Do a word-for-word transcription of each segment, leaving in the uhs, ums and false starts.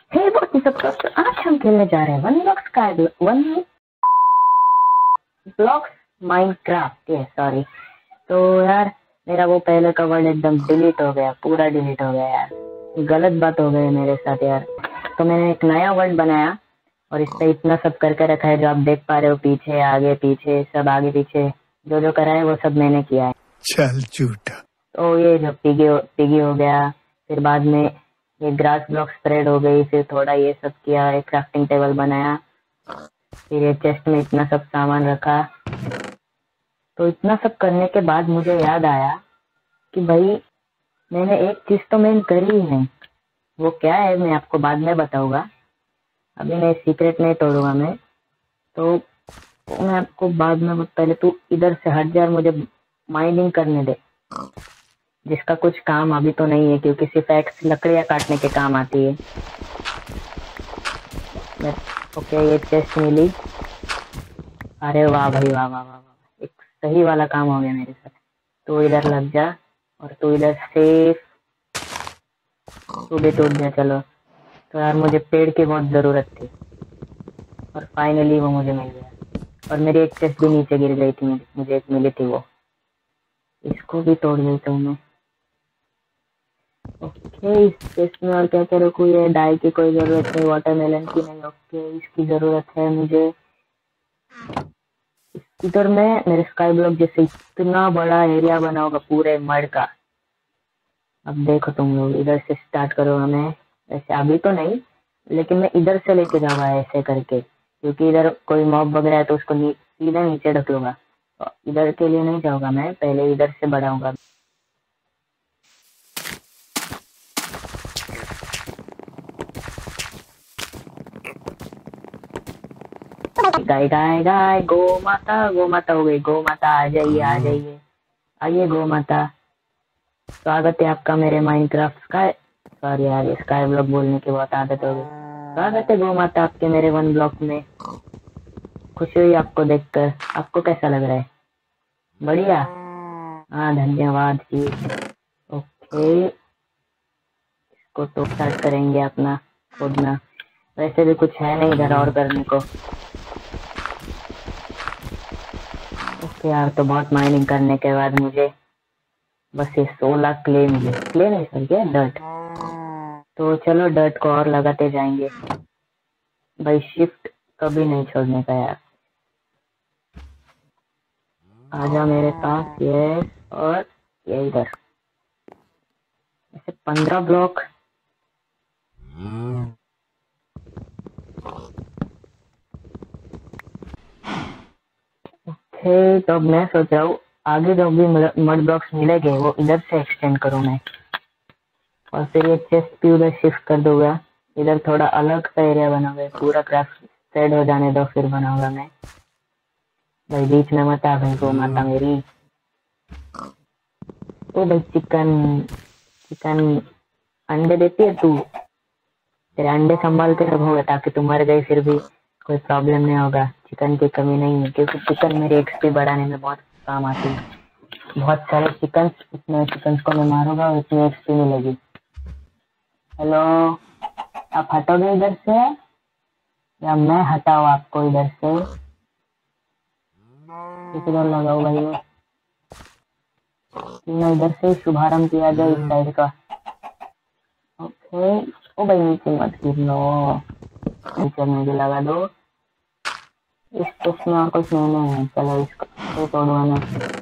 हे बहुत ही सब दोस्तों, आज हम खेलने जा रहे हैं वन ब्लॉक्स का वन ब्लॉक्स माइनक्राफ्ट। ये सॉरी, तो यार मेरा वो पहले का वर्ड एकदम डिलीट हो गया, पूरा डिलीट हो गया यार, गलत बात हो गई मेरे साथ यार। तो मैंने एक नया वर्ड बनाया और इस पे इतना सब करके रखा है जो आप देख पा रहे हो, पीछे आगे पीछे सब, आगे पीछे जो जो करा है वो सब मैंने किया है। चल झूठा। तो ये जो पिगी हो, पिगी हो गया, फिर बाद में ये ग्रास ब्लॉक स्प्रेड हो गई, फिर थोड़ा ये सब किया, एक क्राफ्टिंग टेबल बनाया, फिर ये चेस्ट में इतना सब सामान रखा। तो इतना सब करने के बाद मुझे याद आया कि भाई मैंने एक चीज तो मैंने करी ही नहीं। वो क्या है मैं आपको बाद में बताऊंगा, अभी मैं सीक्रेट नहीं तोड़ूंगा मैं। तो मैं आपको बाद में, पहले तू इधर से हट जा, मुझे माइनिंग करने दे, जिसका कुछ काम अभी तो नहीं है क्योंकि सिर्फ एक्स लकड़ियां काटने के काम आती है। ओके, ये चेस्ट मिली। अरे वाह भाई, वाह वाह वाह वाह, एक सही वाला काम हो गया मेरे साथ। तू इधर लग जा और तू इधर सेफ, तू भी टूट जा। चलो, तो यार मुझे पेड़ की बहुत जरूरत थी और फाइनली वो मुझे मिल गया। और मेरी एक चेस्ट भी नीचे गिर गई थी, मुझे एक मिली थी, वो इसको भी तोड़ देता हूँ मैं। ओके, इस चेस्ट में और क्या क्या रखूँ? ये डाई की कोई जरूरत नहीं, वाटरमेलन की नहीं। ओके, इसकी जरूरत है मुझे। इधर में मेरे स्काई ब्लॉक जैसे इतना बड़ा एरिया बना होगा पूरे मड का। अब देखो तुम लोग, इधर से स्टार्ट करो हमें, वैसे अभी तो नहीं, लेकिन मैं इधर से लेके जाऊंगा ऐसे करके, क्योंकि इधर कोई मॉब वगैरह है तो उसको नी, सीधा नीचे ढक लूंगा। तो इधर के लिए नहीं जाऊंगा मैं, पहले इधर से बढ़ाऊंगा। गाय गाय गाय, गो माता, गो माता हो गई, गो माता आ जाइए आ जाइए, आइए गो माता। स्वागत है आपका मेरे माइनक्राफ्ट स्काई, सॉरी यार स्काई ब्लॉक बोलने की बहुत आदत हो गई। स्वागत है गो माता आपके मेरे वन ब्लॉक में। खुशी हुई आपको देखकर, आपको कैसा लग रहा है? बढ़िया, हाँ धन्यवाद जी। ओके, इसको तो स्टार्ट करेंगे अपना खोदना, वैसे भी कुछ है नहीं इधर और करने को। ओके यार, तो बहुत माइनिंग करने के बाद मुझे बस ये सोलह क्ले मिले, क्ले नहीं सर क्या, डर्ट। तो चलो डर्ट को और लगाते जाएंगे भाई, शिफ्ट कभी नहीं छोड़ने का यार। आजा मेरे पास, ये और ये इधर, ऐसे पंद्रह ब्लॉक। ओके, तो अब मैं सोच रहा हूँ आगे जो भी मड ब्लॉक्स मिलेंगे वो इधर से एक्सटेंड करूँ मैं, और फिर ये चेस्ट भी उधर शिफ्ट कर दूंगा। इधर थोड़ा अलग सा एरिया बनाऊंगा, पूरा क्राफ्ट सेट हो जाने दो फिर बनाऊंगा मैं। भाई बीच में मत आ भाई, वो माता मेरी। ओ भाई चिकन, चिकन अंडे देती है तू? तेरे अंडे संभाल के रखोगे ताकि तू मर गई फिर भी कोई प्रॉब्लम नहीं होगा। चिकन की कमी नहीं है क्योंकि चिकन मेरी एक्सपी बढ़ाने में बहुत काम आती है। बहुत सारे चिकन, इतने चिकन को मैं मारूंगा उतनी एक्सपी मिलेगी। हेलो, आप हटोगे इधर से या मैं हटाऊं आपको इधर से? किधर लगाओ भाई, मैं इधर से शुभारंभ किया जाए इस साइड का। ओके, ओ भाई नीचे मत गिरना, नीचे में भी लगा दो। इस टेस्ट में और कुछ नहीं है, चलो इसको तोड़वा ना।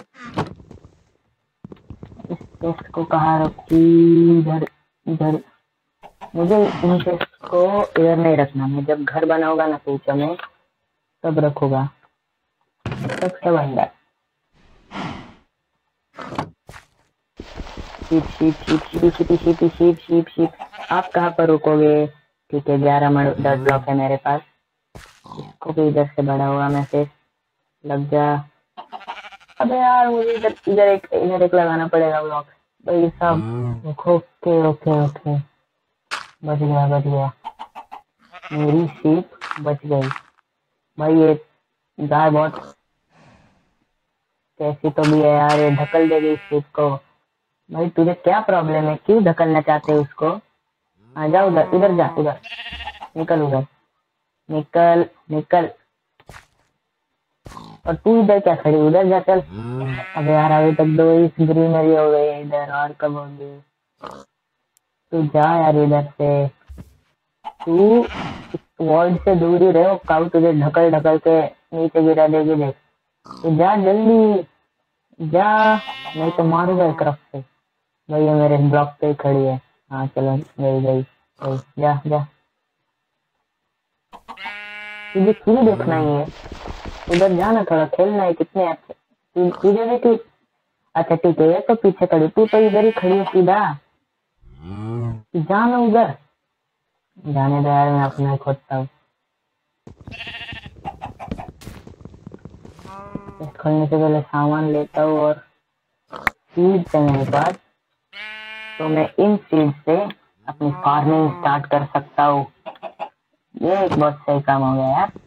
इस टेस्ट को कहाँ रखी? इधर इधर, मुझे इन टेस्ट को इधर नहीं रखना, मैं जब घर बनाऊंगा ना फ्यूचर में तब रखूंगा, तब सब अंदर। Sheep sheep sheep sheep sheep sheep sheep sheep sheep, आप कहाँ पर रुकोगे? ठीक है, ग्यारह मड दस ब्लॉक है मेरे पास, इसको भी इधर से बढ़ा हुआ मैं फिर लग जा। अबे यार मुझे इधर इधर एक इधर एक लगाना पड़ेगा ब्लॉक भाई साहब। ओके ओके ओके, बच गया बच गया, मेरी शीप बच गई भाई। ये गाय बहुत कैसी तो भी है यार, ये ढकल देगी इस शीप को। भाई तुझे क्या प्रॉब्लम है, क्यों धकलना चाहते हो उसको? आ जा उधर, इधर जा उधर। निकल उधर, निकल निकल। और तू इधर क्या खड़ी, उधर जा चल। अब यार अभी तक दो ही ग्रीनरी हो गई है इधर, और कब होगी? तू जा यार इधर से, तू वर्ल्ड से दूर ही रहे, काउ तुझे ढकल ढकल के नीचे गिरा देगी देख। तू जा जल्दी जा, नहीं तो मारूंगा एक तरफ से। भाई ये मेरे ब्लॉक पे खड़ी है। हाँ चलो गई गई गई, जा जा। तुझे क्यों देखना ही है, उधर जाना, थोड़ा खेलना है। कितने अच्छे तुझे भी तू। अच्छा ठीक है, ये तो पीछे खड़ी, तू तो इधर ही खड़ी है सीधा, जाना उधर। जाने दो यार, मैं अपना खोदता हूँ। खोलने से पहले सामान लेता हूँ, और सीड्स है मेरे पास, तो मैं इन सीड से अपनी फार्मिंग स्टार्ट कर सकता हूँ। ये एक बहुत सही काम हो गया यार।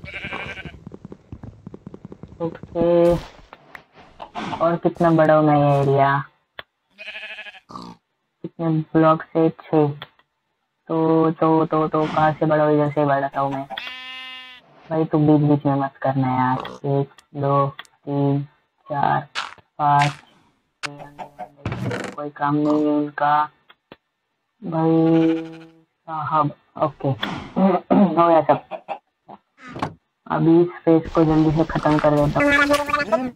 ओके, और कितना बड़ा होना ये एरिया, कितने ब्लॉक से? छः। तो तो तो तो कहाँ से बड़ा हो, इधर से बढ़ाता हूँ मैं। भाई तू बीच बीच में मत करना यार। एक दो तीन चार पाँच, कोई काम नहीं है इनका भाई साहब। ओके हो गया सब। अभी इस फेज को जल्दी से खत्म कर देता हूँ।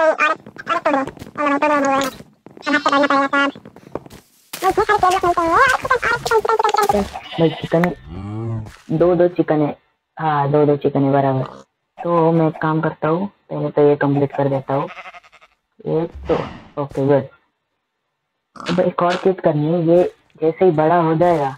भाई चिकन, दो दो चिकन है। हाँ दो दो चिकन है बराबर। तो मैं एक काम करता हूँ, पहले तो ये कंप्लीट कर देता हूँ। एक तो ओके गुड। अब एक और चीज करनी है, ये जैसे ही बड़ा हो जाएगा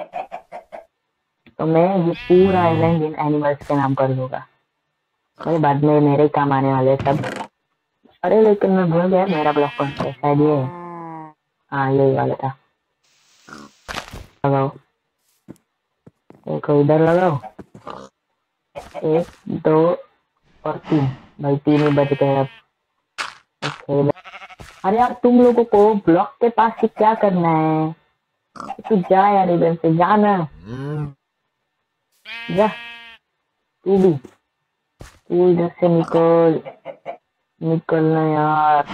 तो मैं ये पूरा आइलैंड इन एनिमल्स के नाम कर दूंगा। भाई बाद में मेरे काम आने वाले सब। अरे लेकिन मैं भूल गया मेरा ब्लॉक कौन सा है, शायद ये है। हाँ यही वाला था। लगाओ, एक इधर लगाओ, एक दो और तीन। भाई तीन ही बच गए अब। ओके, अरे यार तुम लोगों को ब्लॉक के पास ही क्या करना है? तू जा यार इधर से, जाना जा। तू भी, तू इधर से निकल, निकलना यार।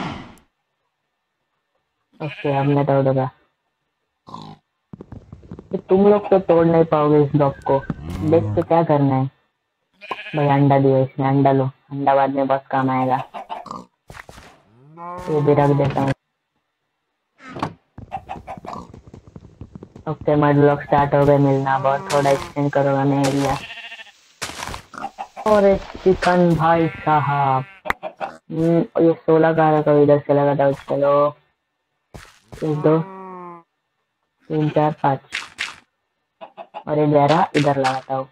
ओके अब मैं तोड़ दूंगा। तो तुम लोग तो तोड़ नहीं पाओगे इस ब्लॉक को, देख के क्या करना है। भाई अंडा दिया इसमें, अंडा लो, अंडा बाद में बहुत काम आएगा। ये भी रख देता हूँ। ओके मड ब्लॉक स्टार्ट हो गए मिलना, बहुत थोड़ा एक्सटेंड करोगा मैं एरिया। और चिकन भाई साहब, ये सोलह का रखा, इधर से लगा था। चलो एक दो तीन चार पाँच, और ये ग्यारह इधर लगाता हूँ।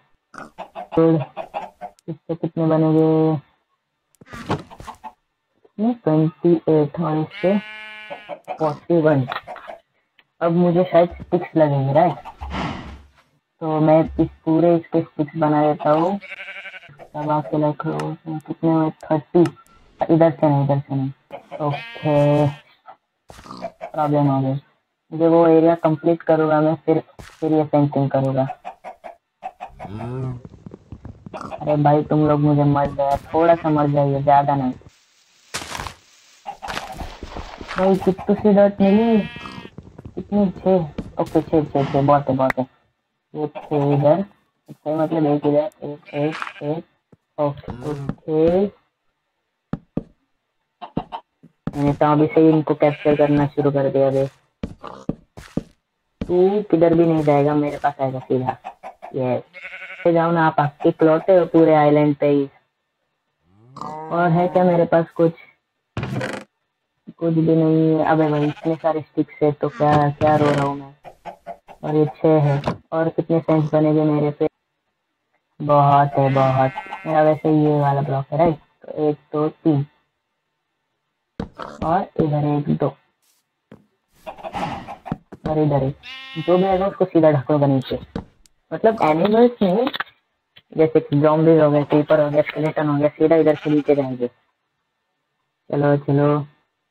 इससे कितने बनेंगे? ट्वेंटी एट, और इससे फोर्टी वन। अब मुझे शायद स्टिक्स लगेंगे राइट, तो मैं इस पूरे इसके स्टिक्स बना देता हूँ। तब आके रखो, कितने में? थर्टी। इधर से नहीं, इधर से नहीं। ओके प्रॉब्लम हो गई। मुझे वो एरिया कंप्लीट करूंगा मैं, फिर फिर ये फेंसिंग करूंगा। अरे भाई तुम लोग मुझे मर जाए, थोड़ा सा मर जाइए, ज्यादा नहीं। भाई कितनी सी डॉट मिली, कितनी? छः। ओके छः छः छः, बहुत है बहुत है। एक छः इधर, छः मतलब एक इधर, एक एक एक। ओके मैंने तो अभी से ही इनको कैप्चर करना शुरू कर दिया। अभी तू किधर भी नहीं जाएगा, मेरे पास आएगा सीधा। ये जाओ ना आप, आपके प्लॉट है पूरे आइलैंड पे ही। और है क्या मेरे पास? कुछ कुछ भी नहीं है। अबे भाई इतने सारे स्टिक्स है तो क्या क्या रो रहा हूँ मैं। और ये छः है, और कितने सेंस बनेंगे मेरे पे? बहुत है बहुत। मेरा वैसे ये वाला ब्लॉक है राइट, तो एक दो तीन, और इधर एक दो, और इधर एक। जो भी आएगा उसको सीधा ढकोगा नीचे। मतलब एनिमल्स में जैसे कि ज़ॉम्बीज हो गए, क्रीपर हो गया, स्केलेटन हो गया, सीधा इधर से नीचे जाएंगे। चलो चलो,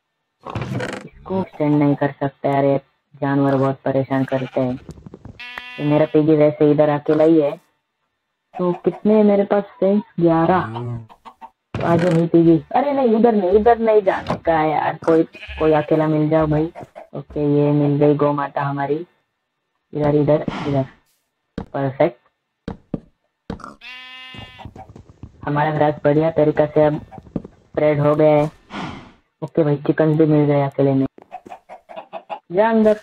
इसको एक्सटेंड नहीं कर सकते यार, ये जानवर बहुत परेशान करते हैं। तो मेरा पिगी वैसे इधर अकेला ही है। तो कितने मेरे पास फ्रेंड्स? ग्यारह। तो आजा भाई पिगी। अरे नहीं, उधर नहीं, उधर नहीं जाने का है यार। कोई कोई अकेला मिल जाओ भाई। ओके, ये मिल गई गौ माता हमारी। इधर इधर इधर, परफेक्ट। हमारा ग्रास बढ़िया तरीका से अब स्प्रेड हो गया है। ओके भाई, चिकन भी मिल गए अकेले में। जा अंदर।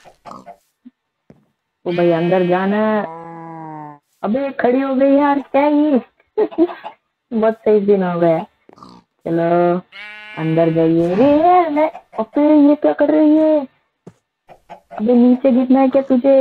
ओ भाई अंदर जाना। अबे खड़ी हो गई यार, क्या ये? बहुत सही दिन हो गया। चलो अंदर जाइए। रे मैं, अबे ये क्या कर रही है? अबे नीचे गिरना है क्या तुझे?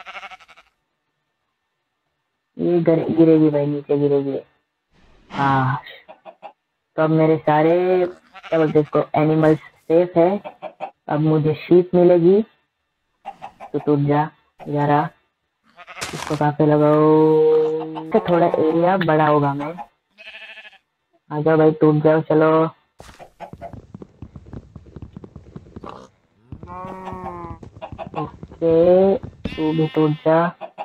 ये गिरेगी भाई, नीचे गिरेगी। हाँ, तो अब मेरे सारे क्या बोलते इसको, एनिमल्स सेफ है। अब मुझे शीप मिलेगी। तो टूट जा जरा, इसको काफी लगाओ। तो थोड़ा एरिया बड़ा होगा। मैं आ जाओ भाई, टूट जाओ। चलो ओके, तू भी टूट जा,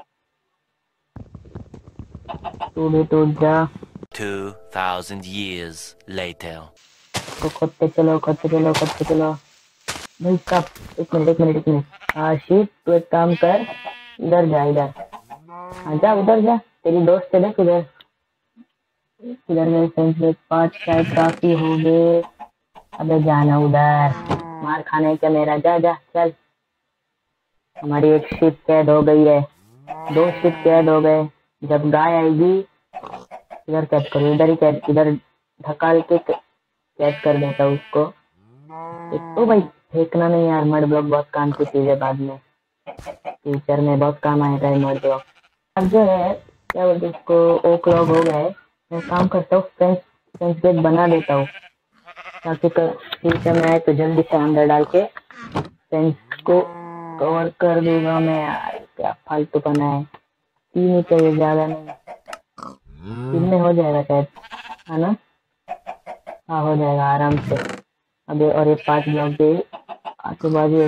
तू भी टूट जा। Two thousand years later. तो खुद पे चलो, खुद पे चलो, खुद पे चलो भाई साहब। एक मिनट एक मिनट एक मिनट। हाँ शीप, तू एक काम कर, इधर जा, इधर हाँ जा, उधर जा। तेरी दोस्त है, देख उधर। इधर मेरे फ्रेंड्स पांच शायद काफी हो गए। अबे जाना उधर, मार खाना है क्या मेरा? जा जा चल। हमारी एक शिप कैद हो गई है, दो शिप कैद हो गए। जब गाय आएगी, इधर कैद करो, इधर ही कैद, इधर ढकाल के कैद कर देता उसको। एक तो भाई फेंकना नहीं यार, मड ब्लॉक बहुत काम की चीज है, बाद में फ्यूचर में बहुत काम आएगा है मड ब्लॉक। अब जो है क्या बोलते उसको, ओक लॉग हो गए। मैं काम करता हूँ, फेंस फेंस गेट बना देता हूँ, ताकि फ्यूचर में आए तो जल्दी से अंदर डाल के फेंस को कवर कर दूंगा मैं। यार क्या फालतू पना है। तीन ही चाहिए, ज्यादा नहीं। तीन में हो जाएगा शायद, है ना? हाँ हो जाएगा आराम से। अबे और ये पांच ब्लॉक भी आजू बाजू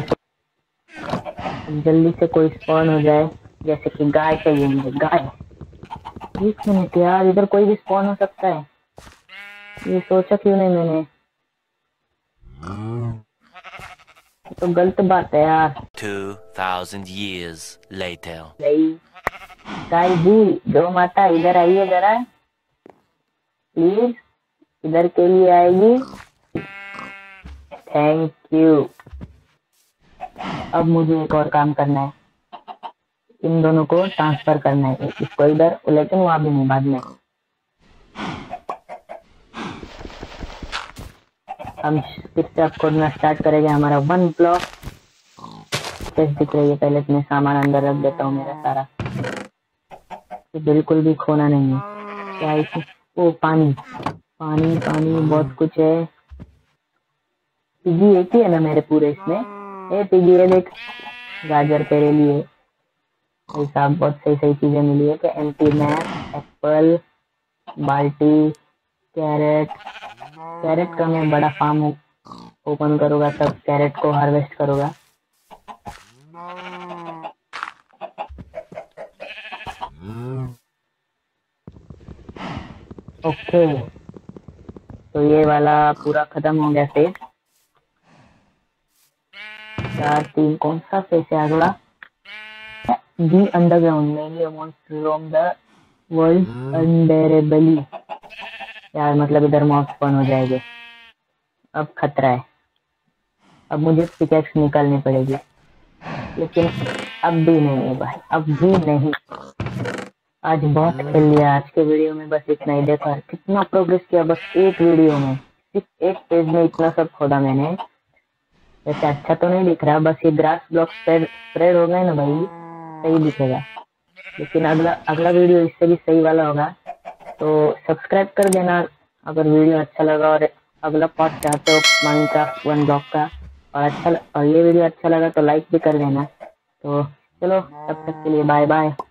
जल्दी से कोई स्पॉन हो जाए। जैसे कि गाय चाहिए मुझे, गाय। एक मिनट यार, इधर कोई भी स्पॉन हो सकता है, ये सोचा क्यों नहीं मैंने? तो गलत बात है यार। Two thousand years later. गाय जी, गौ माता इधर आइए जरा प्लीज, इधर के लिए आएगी। Thank you. अब मुझे एक और काम करना है, इन दोनों को ट्रांसफर करना है, इसको इधर, लेकिन वहां भी नहीं, बाद में। हम फिर से अब खोदना स्टार्ट करेंगे हमारा वन ब्लॉक। कैसे दिख रही है? पहले तो मैं सामान अंदर रख देता हूँ मेरा सारा, तो बिल्कुल भी खोना नहीं है। क्या इसमें? ओ पानी पानी पानी बहुत कुछ है। पिगी एक ही है ना मेरे पूरे इसमें? ए पिगी, ये देख, गाजर तेरे लिए। साहब बहुत सही सही चीजें मिली है। क्या एम्प्टी मैप, एप्पल, बाल्टी, कैरेट। कैरेट का मैं बड़ा फार्म ओपन करूंगा, सब कैरेट को हार्वेस्ट करूंगा। ओके, तो ये वाला पूरा खत्म हो गया फेज। चार तीन कौन सा फेज है अगला? The underground mainly monster roam the world unbearably. यार मतलब इधर मॉब स्पॉन हो जाएंगे, अब खतरा है। अब मुझे पिकेक्स निकालनी पड़ेगी, लेकिन अब भी नहीं है भाई, अब भी नहीं। आज बहुत खेल लिया आज के वीडियो में, बस इतना ही। देखा कितना प्रोग्रेस किया बस एक वीडियो में, सिर्फ एक पेज में इतना सब खोदा मैंने। वैसे अच्छा तो नहीं दिख रहा, बस ये ग्रास ब्लॉक स्प्रेड स्प्रेड हो गए ना भाई, सही दिखेगा। लेकिन अगला अगला वीडियो इससे भी सही वाला होगा, तो सब्सक्राइब कर देना अगर वीडियो अच्छा लगा, और अगला पार्ट चाहते हो माइनक्राफ्ट वन ब्लॉक का, और अच्छा और ये वीडियो अच्छा लगा तो लाइक भी कर देना। तो चलो, तब तक के लिए बाय बाय।